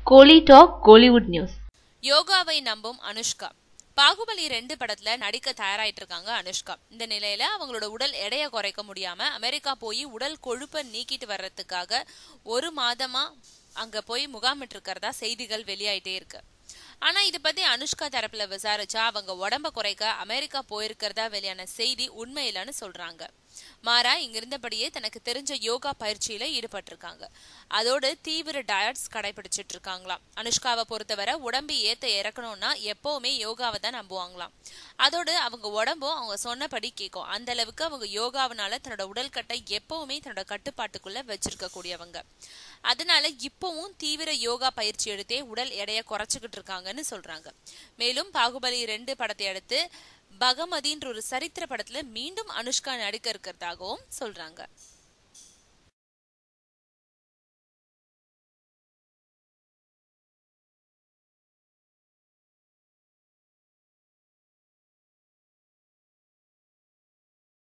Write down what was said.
கோலி talk Kollywood news. யோகாவை நம்பும் அனுஷ்கா. பாகுபலி 2 படத்துல நடிக்க தயாராயிட்டு இருக்காங்க அனுஷ்கா. இந்த நிலையில அவங்களோட உடல் எடையை குறைக்க முடியாம அமெரிக்கா போய் உடல் கொழுப்பை நீக்கிட்டு வர்றதுக்காக 1 மாதமா அங்க போய் முகாமிட்டு இருக்கிறதா செய்திகள் வெளியாயிட்டே இருக்கு. ஆனா இத பத்தி அனுஷ்கா தரப்புல விசாரிச்சா அவங்க உடம்ப குறைக்க அமெரிக்கா போயிருக்கிறதா வெளியான செய்தி உண்மை இல்லைன்னு சொல்றாங்க. மாறா இங்க இருந்தபடியே தனக்கு தெரிஞ்ச யோகா பயிற்சியில ஈடுபட்டிருக்காங்க. அதோடு தீவிர டயட்ஸ் கடைபிடிச்சிட்டு இருக்காங்களாம். அனுஷ்காவை பொறுத்தவரை உடம்பு ஏத்த இறக்கணும்னா எப்பவுமே யோகாவை தான் நம்புவாங்களாம். அதோடு அவங்க உடம்பும் அவங்க சொன்னபடி கேட்கும். அந்த அளவுக்கு அவங்க யோகாவினால தன்னோட உடல் கட்டை எப்பவுமே தன்னோட கட்டுப்பாட்டுக்குள்ள வச்சிருக்க கூடியவங்க. அதனால இப்பவும் தீவிர யோகா பயிற்சி எடுத்தே உடல் எடையை குறைச்சுக்கிட்டு இருக்காங்கன்னு சொல்றாங்க. மேலும் பாகுபலி 2 படத்தை அடுத்து பகமதின்ற ஒரு சரித்திர படத்துல மீண்டும் அனுஷ்கா நடிக்க இருக்கிறதாகவும் சொல்றாங்க.